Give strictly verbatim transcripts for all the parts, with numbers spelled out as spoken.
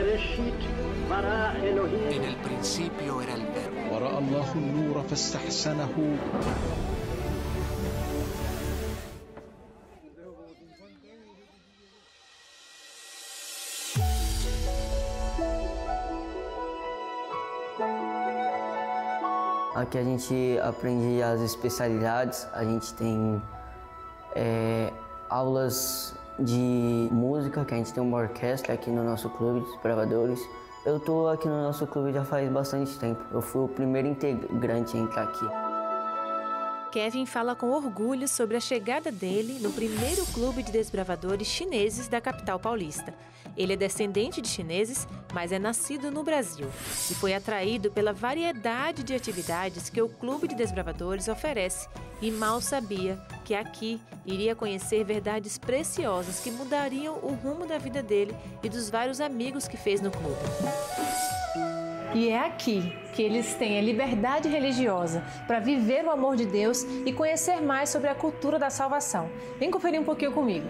En el principio era el verbo. ورأى الله النور فاستحسنه. Aqui a gente aprende as especialidades, a gente tem é, aulas de música, que a gente tem uma orquestra aqui no nosso clube de desbravadores. Eu tô aqui no nosso clube já faz bastante tempo, eu fui o primeiro integrante a entrar aqui. Kevin fala com orgulho sobre a chegada dele no primeiro clube de desbravadores chineses da capital paulista. Ele é descendente de chineses, mas é nascido no Brasil e foi atraído pela variedade de atividades que o Clube de Desbravadores oferece e mal sabia que aqui iria conhecer verdades preciosas que mudariam o rumo da vida dele e dos vários amigos que fez no clube. E é aqui que eles têm a liberdade religiosa para viver o amor de Deus e conhecer mais sobre a cultura da salvação. Vem conferir um pouquinho comigo.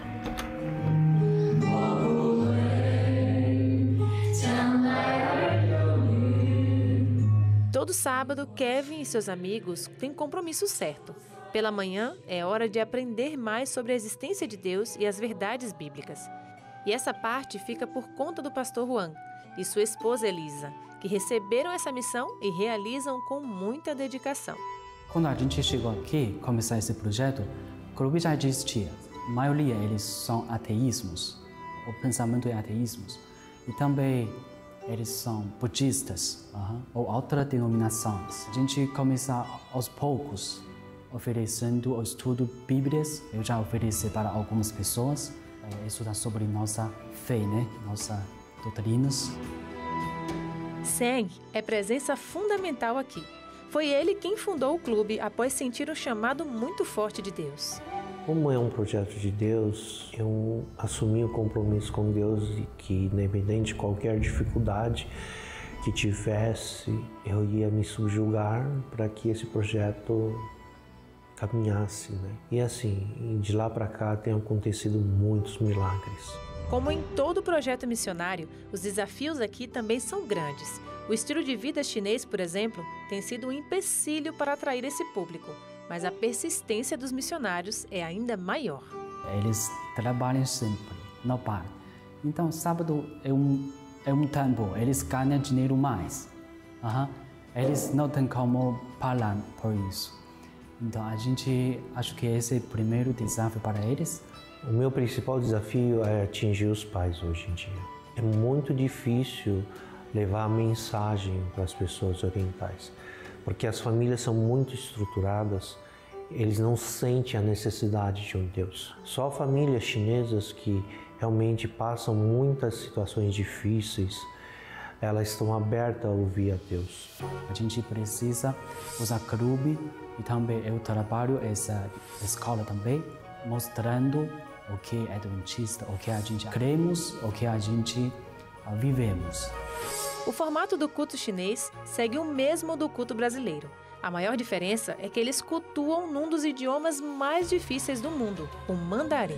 Todo sábado, Kevin e seus amigos têm compromisso certo. Pela manhã, é hora de aprender mais sobre a existência de Deus e as verdades bíblicas. E essa parte fica por conta do pastor Juan e sua esposa Elisa, que receberam essa missão e realizam com muita dedicação. Quando a gente chegou aqui, começar esse projeto, o clube já existia. A maioria eles são ateísmos, o pensamento é ateísmos. E também eles são budistas uh-huh, ou outras denominações. A gente começa aos poucos, oferecendo o estudo bíblico. Eu já ofereci para algumas pessoas, é, estudar sobre nossa fé, né? Nossas doutrinas. Seng é presença fundamental aqui. Foi ele quem fundou o clube após sentir um chamado muito forte de Deus. Como é um projeto de Deus, eu assumi o compromisso com Deus de que, independente de qualquer dificuldade que tivesse, eu ia me subjugar para que esse projeto caminhasse, né? E assim, de lá para cá tem acontecido muitos milagres. Como em todo projeto missionário, os desafios aqui também são grandes. O estilo de vida chinês, por exemplo, tem sido um empecilho para atrair esse público, mas a persistência dos missionários é ainda maior. Eles trabalham sempre, não param. Então, sábado é um, é um tempo, eles ganham dinheiro mais. Uhum. Eles não têm como parar por isso. Então, a gente acha que esse é o primeiro desafio para eles. O meu principal desafio é atingir os pais hoje em dia. É muito difícil levar a mensagem para as pessoas orientais, porque as famílias são muito estruturadas, eles não sentem a necessidade de um Deus. Só famílias chinesas que realmente passam muitas situações difíceis, elas estão abertas a ouvir a Deus. A gente precisa usar clube e também eu trabalho essa escola também, mostrando o que é adventista, o que a gente cremos, o que a gente vivemos. O formato do culto chinês segue o mesmo do culto brasileiro. A maior diferença é que eles cultuam num dos idiomas mais difíceis do mundo, o mandarim.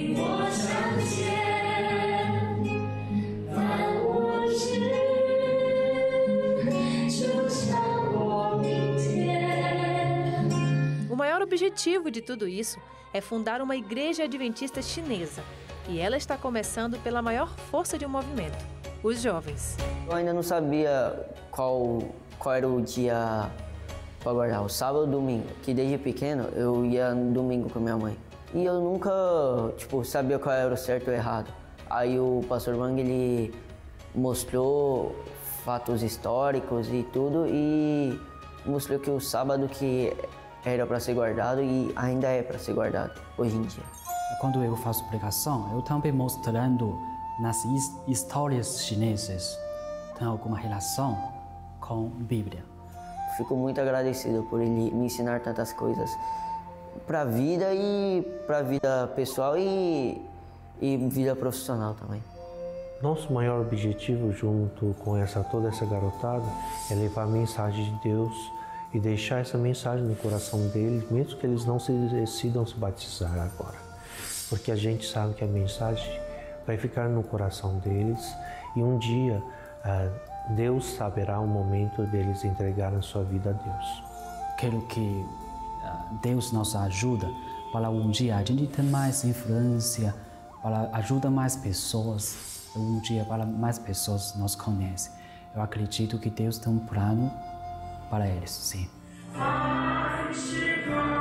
O maior objetivo de tudo isso é fundar uma igreja adventista chinesa. E ela está começando pela maior força de um movimento, os jovens. Eu ainda não sabia qual, qual era o dia para guardar, o sábado ou domingo, que desde pequeno eu ia no domingo com a minha mãe. E eu nunca, tipo, sabia qual era o certo ou errado. Aí o pastor Wang, ele mostrou fatos históricos e tudo e mostrou que o sábado que era para ser guardado e ainda é para ser guardado hoje em dia. Quando eu faço pregação, eu também mostrando nas histórias chinesas tem alguma relação com a Bíblia. Fico muito agradecido por ele me ensinar tantas coisas para a vida e para a vida pessoal e, e vida profissional também. Nosso maior objetivo junto com essa, toda essa garotada é levar a mensagem de Deus e deixar essa mensagem no coração deles, mesmo que eles não se decidam se batizar agora. Porque a gente sabe que a mensagem vai ficar no coração deles e um dia Deus saberá o momento deles entregarem sua vida a Deus. Quero que Deus nos ajude para um dia a gente ter mais influência, para ajudar mais pessoas, um dia para mais pessoas nos conhecem. Eu acredito que Deus tem um plano para eles, sim.